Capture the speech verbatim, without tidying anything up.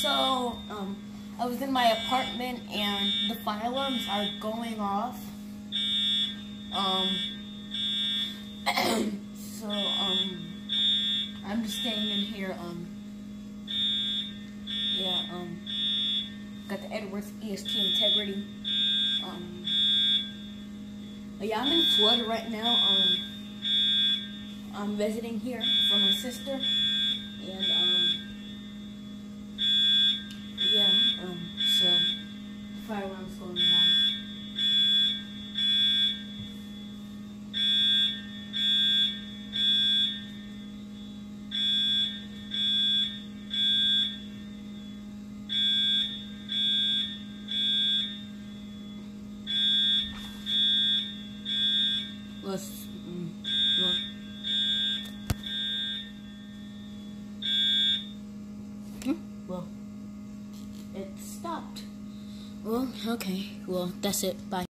So, um, I was in my apartment and the fire alarms are going off. Um, so, um, I'm just staying in here, um, yeah, um, got the Edwards E S T Integrity. Um, yeah, I'm in Florida right now. Um, I'm visiting here for my sister, and, um, yeah, um, so, fire alarm's going on. Let's, mm, look. Hmm? Well, it stopped. Well, okay. Well, that's it. Bye.